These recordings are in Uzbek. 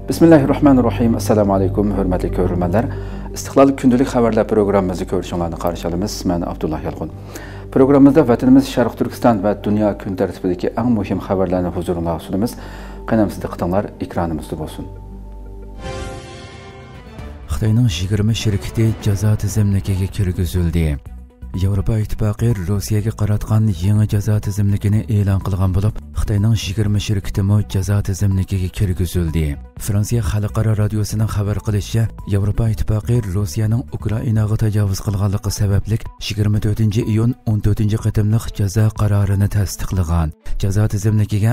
Bismillahirrahmanirrahim. Assalamu alaykum, hörmətli görürmənlər. İstiqlal gündəlik xəbərlər proqramımızı görüşünlərni qarşılamız. Mən Abdullah Yalğun. Proqramımızda vətənimiz Şərq Türkistan və dünya gün tərtibidəki ən mühim xəbərlərini huzuruna sunumuz. Qənəmsiz diqqətinizlər ekranımızda olsun. Xitayning 20 şirkəti cəza tizimligiga kirgizildi. Yevropa İttifaqı Rossiyaga qaratgan yangi jazo tizimligini e'lon qilgan bo'lib, Xitoyning 20 shirkatimi jazo tizimligiga kirgizildi. Fransiya xalqaro radiosining xabar qilishicha, Yevropa Ittifaqı Rossiyaning Ukrainaga tajovuz qilganligi sababli 24-iyun 14-qatimliq jazo qarorini tasdiqlagan. Jazo tizimligiga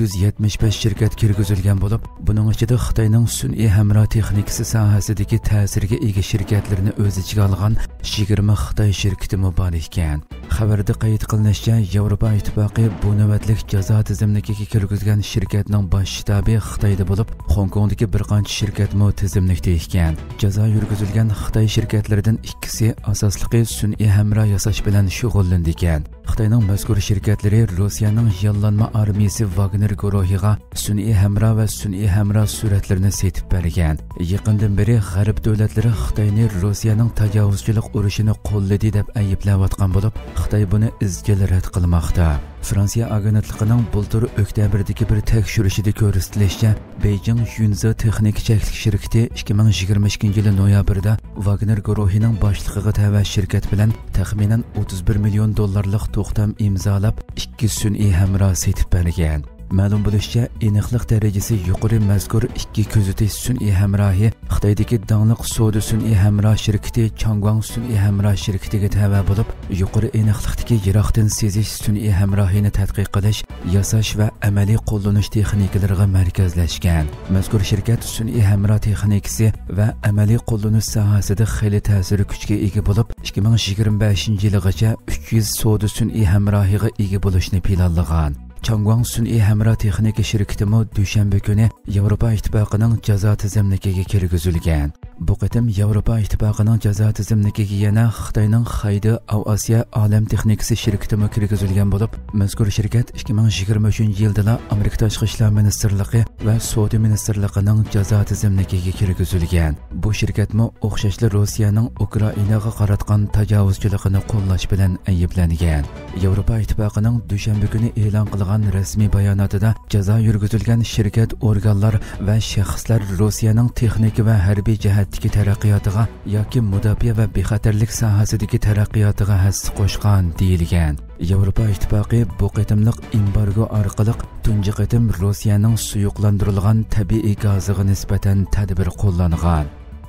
675 shirkat kirgizilgan bo'lib, buning ichida Xitoyning sun'iy hamro texnikasi sohasidagi ta'sirga ega shirkatlarni o'z ichiga olgan 20 Xitoy shirkati bor ekan. Xabarda qayd qilinishicha, Yevropa Ittifoqi bu navbatlik jazo tizimligiga kirgizgan shirkatning bosh shtabi Xitoyda bo'lib, Hong Kongdagi bir qancha shirkatmi tizimlikda ekan. Jazo yurgizilgan Xitoy shirkatlaridan ikkisi asosligi sun'iy hamro yasash bilan shug'ullangan. Xitoyning mazkur shirkatlari Rossiyaning yollanma armiyasi Wagner guruhiga sun'iy hamro va sun'iy hamro suratlarini setib bergan. Yaqindan beri G'arb davlatlari Xitoyni Rossiyaning tajovuzchilik urushini qo'lladi deb ayblayotgan bo'lib, Xitoy buni izchil rad qilmoqda. Fransiya agentligining bultur oktyabrdagi bir tekshirishida ko'rsatilishicha, Beijing Yunze texnik cheklik shirkati 2022-yil noyabrda Wagner guruhining boshlig'iga tava shirkat bilan taxminan 31 million dollarlik to'xtam imzolab, 2 sun'iy hamro setib bergan. Ma'lum bo'lishicha, aniqlik darajasi yuqori mazkur 2 kuzatish sun'iy hamrohi Xitoydagi dangliq savdo sun'iy hamro shirkati Changguang sun'iy hamro shirkatiga tava bo'lib, yuqori aniqlikdagi yiroqdan sezish sun'iy hamrohini tadqiq qilish, yasash va amaliy qo'llanish texnikalariga markazlashgan. Mazkur shirkat sun'iy hamro texnikasi va amaliy qo'llanish sohasida xili ta'sir kuchga ega bo'lib, 2025-yilgacha 300 savdo sun'iy hamrohiga ega bo'lishni planlagan. Changguang sun'iy hamro texnika shirkatimi dushanba kuni Yevropa Ittifoqining jazo tizimligiga kirgizilgan. Bu qatim Yevropa Ittifoqining jazo tizimligiga yana Xitoyning Xaydi Asiya olam texnikasi shirkatimi kirgizilgan bo'lib, mazkur shirkat 2023-yilda Amerika Tashqi ishlar ministrligi va savdo ministrligining jazo tizimligiga kirgizilgan. Bu shirkatmi o'xshashli Rossiyaning Ukrainaga qaratgan tajovuzchiligini qo'llash bilan ayblangan. Yevropa Ittifoqining dushanba kuni e'lon qilgan rasmiy bayonotida jazo yurgizilgan shirkat organlar va shaxslar Rossiyaning texnik va harbiy jihatdagi taraqqiyotiga yoki mudofaa va bexatarlik sohasidagi taraqqiyotiga hissa qo'shgan deyilgan. Yevropa Ittifoqi bu qatimliq embargo orqali tunji qatim Rossiyaning suyuqlantirilgan tabiiy gaziga nisbatan tadbir qo'llangan.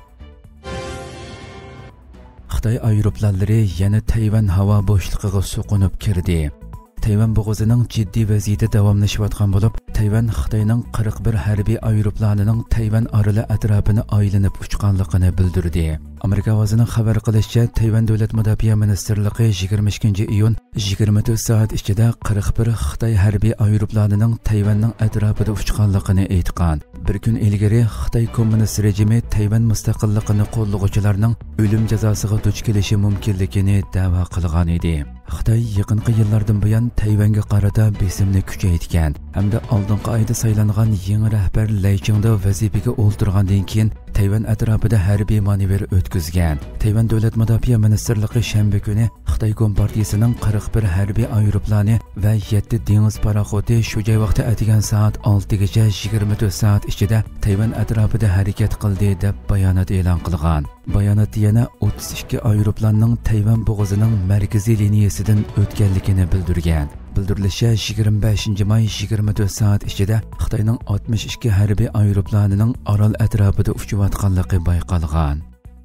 Xitoy aeroplanlari yana Tayvan havo bo'shlig'iga so'qinib kirdi. Tayvan bo'g'ozining jiddiy vaziyati davomlashayotgan bo'lib, Tayvan Xitoyning 41 harbiy aeroplanining Tayvan oroli atrofini aylanib uchganligini bildirdi. Amerika ovozining xabar qilishicha, Tayvan davlat mudofaa ministrligi 22-iyun 24 soat ichida 41 Xitoy harbiy aeroplanining Tayvanning atrofida uchganligini aytgan. Bir kun ilgari Xitoy kommunist rejimi Tayvan mustaqilligini qo'llovchilarning o'lim jazosiga duch kelishi mumkinligini da'vo qilgan edi. Xitoy yaqinqi yillardan buyon Tayvanga qarata besimni kuchaytirgan hamda oldingi oyda saylangan yangi rahbar Lei Chingda vazifaga o'ltirgandan keyin Tayvan atrofida harbiy manevr o'tkazgan. Tayvan davlat mudofaa ministrligi shanba kuni Xitoy Kompartiyasining 41 harbiy aeroplani va 7 dengiz paraxodi shu joy vaqtda atigan soat 6 gacha 24 soat ichida Tayvan atrofida harakat qildi deb bayonot e'lon qilgan. Bayonotda yana 32 aeroplanning Tayvan bo'g'ozining markaziy liniyasidan o'tganligini bildirgan. Bildirilishicha, 25-may 24 soat ichida Xitoyning 62 harbiy aeroplanining orol atrofida uchayotganligi bayqalgan.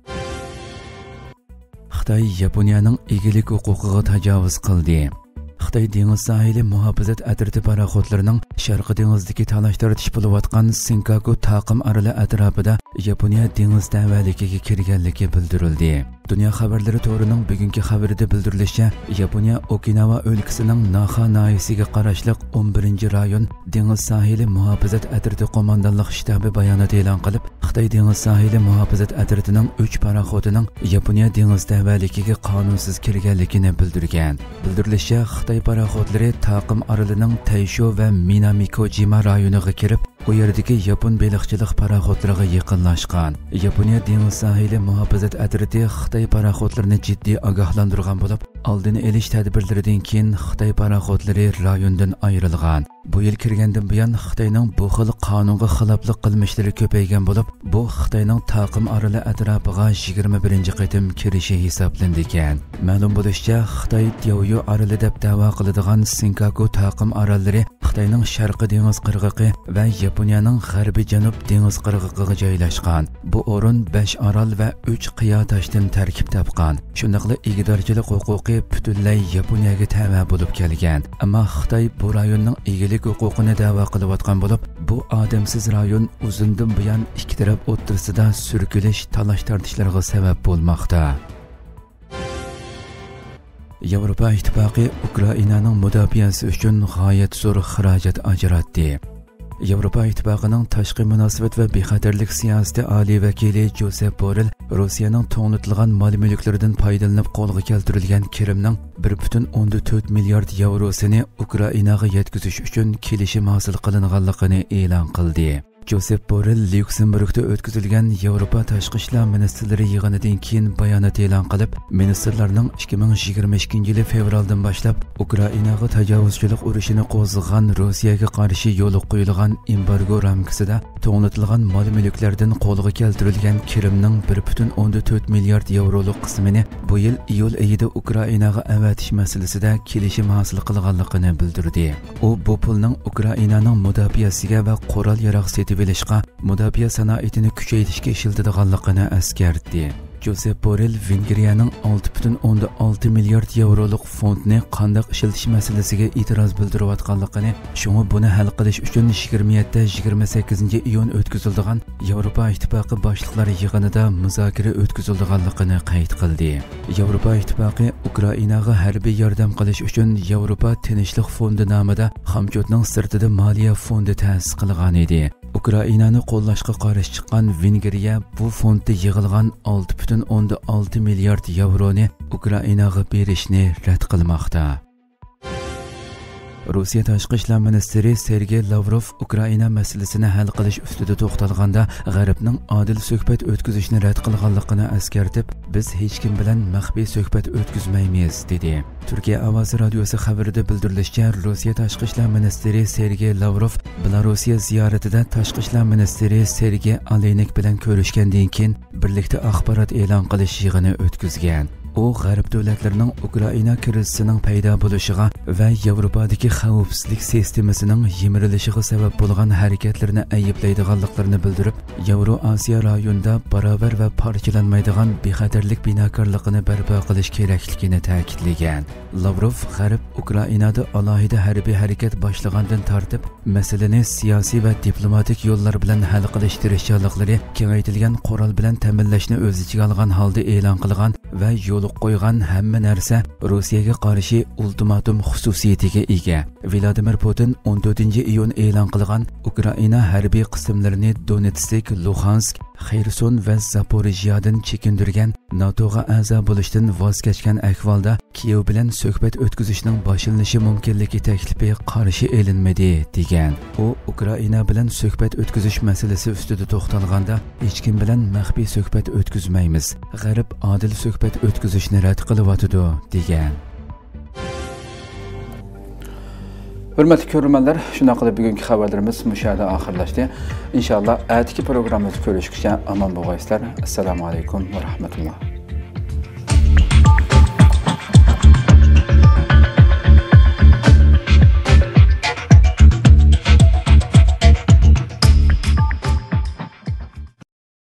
Xitoy Yaponiyaning egilik huquqiga tajovuz qildi. Xitoy dengiz sahili muhofazat atriti paraxodlarining Sharqi dengizdagi talash tartish bo'layotgan Senkaku taqim oroli atrofida Yaponiya dengiz davaligiga kirganligi bildirildi. Dünya xabarlari to'rining bugungi xabarida bildirilishicha, Yaponiya Okinawa o'lkasining Naha noyasiga qarashli 11-rayon dengiz sahili muhofazat atriti qo'mondonlik shtabi bayonot e'lon qilib, Xitoy dengiz sahili muhofazat atritining 3 paraxodining Yaponiya dengiz davaligiga qonunsiz kirganligini bildirgan. Bildirilishicha, Xitoy paraxodlari taqim orolining Taisho va Minamikojima rayoniga kirib, u yerdagi Yapon baliqchilik paraxodlariga yaqinlashgan. Yaponiya dengiz sahili muhofazat atriti Xitoy paraxodlarini jiddiy ogohlantirgan bo'lib, oldini olish tadbirlaridan keyin Xitoy paraxodlari rayondan ayrilgan. Bu yil kirgandan buyon Xitoyning bu xil qonunga xiloflik qilmishlari ko'paygan bo'lib, bu Xitoyning taqim orali atrofiga 21 qatim kirishi hisoblandi ekan. Ma'lum bo'lishicha, Xitoy Diaoyu oroli deb da'vo qiladigan Senkaku taqim orollari Xitoyning Sharqiy dengiz qirg'og'i va Yaponiyaning G'arbiy Janub dengiz qirg'og'iga joylashgan. Bu o'rin 5 orol va 3 qiyo toshdan tarkib topgan. Shundaqla egidorchilik huquqi butunlay Yaponiyaga tava bo'lib kelgan. Ammo Xitoy bu rayonning egilik huquqini da'vo qilayotgan bo'lib, bu odamsiz rayon uzundan buyon ikki taraf o'rtasida surkilish, talash-tortishlarga sabab bo'lmoqda. Yevropa Ittifoqi Ukrainaning mudofaasi uchun g'oyat zo'r xarajat ajratdi. Yevropa Ittifoqining tashqi munosabat va bexatarlik siyosati oliy vakili Josep Borrell Rossiyaning to'g'nitilgan mol-mulklaridan foydalanib qo'lga keltirilgan kirimning 1.4 milliard yevrosini Ukrainaga yetkazish uchun kelishim hosil qilinganligini e'lon qildi. Josep Borrell Lyuksemburgda o'tkazilgan Yevropa tashqi ishlar ministrlari yig'inidan keyin bayonot e'lon qilib, ministrlarning 2022-yil fevraldan boshlab Ukrainaga tajovuzchilik urushini qo'zg'agan Rossiyaga qarshi yo'l qo'yilgan embargo ramkasida to'g'nitilgan mol-mulklardan qo'lga keltirilgan kirimning 1.4 milliard yevroluk qismini bu yil iyul oyida Ukrainaga avatish masalasida kelishim hosil qilganligini bildirdi. U bu pulning Ukrainaning mudofaasiga va qurol-yarog' bilishqa, mudofaa sanoatini kuchaytirishga ishlatadiganligini eskartdi. Josep Borrell Vengriyaning 6.6 milliard yevroluk fondni qanday ishlatish masalasiga e'tiroz bildirayotganligini, shunga buni hal qilish uchun 27-28 iyun o'tkaziladigan Yevropa Ittifoqi boshliqlar yig'inida muzokara o'tkazilganligini qayd qildi. Yevropa Ittifoqi Ukrainaga harbiy yordam qilish uchun Yevropa Tinchlik fondi nomida hamjotning sirtida moliya fondi ta'sis qilgan edi. Ukrainani qo'llashga qarshi chiqqan Vengriya bu fondda yig'ilgan 6.6 milliard yevroni Ukrainaga berishni rad qilmoqda. Rossiya tashqi ishlar ministri Sergey Lavrov Ukraina masalasini hal qilish ustida to'xtalganda G'arbning adil suhbat o'tkazishni rad qilganligini eskartib, biz hech kim bilan maxfiy suhbat o'tkazmaymiz dedi. Turkiya ovozi radiosi xabarida bildirilishicha, Rossiya tashqi ishlar ministri Sergey Lavrov Belorussiya ziyoratida tashqi ishlar ministri Sergey Aleynik bilan ko'rishgandan keyin birlikda axborot e'lon qilish yig'ini o'tkazgan. U G'arb davlatlarining Ukraina krizisining paydo bo'lishiga va Yevropadagi xavfsizlik sistemasining yemirilishiga sabab bo'lgan harakatlarni ayblaydiganliklarini bildirib, Yevroasiyo rayonida barobar va parchalanmaydigan bexatarlik binokorligini barpo qilish kerakligini ta'kidlagan. Lavrov G'arb Ukrainada alohida harbiy harakat boshlagandan tortib, masalani siyosiy va diplomatik yo'llar bilan hal qilish tirishchiliklari kengaytirilgan qurol bilan ta'minlashni o'z ichiga olgan holda e'lon qilgan va yo'l qo'ygan hamma narsa Rossiyaga qarshi ultimatum xususiyatiga ega. Vladimir Putin 14-iyun e'lon qilgan Ukraina harbiy qismlarini Donetsk, Luhansk, Xerson va Zaporijyadan chekindirgan, NATOga a'zo bo'lishdan voz kechgan ahvolda Kiev bilan suhbat o'tkazishning boshlanishi mumkinligi taklifi qarshi elinmadi degan. U Ukraina bilan suhbat o'tkazish masalasi ustida to'xtalganda, hech kim bilan maxfiy suhbat o'tkazmaymiz. G'arb adil suhbat o'tkazishni rad qilyotidi degan. Hurmatli ko'ruvchilar, shunday qilib bugungi xabarlarimiz mushahada oxirlashdi. Inshaalloh atigi programmamizni ko'rishguncha omon bo'linglar. Assalomu alaykum va rahmatulloh.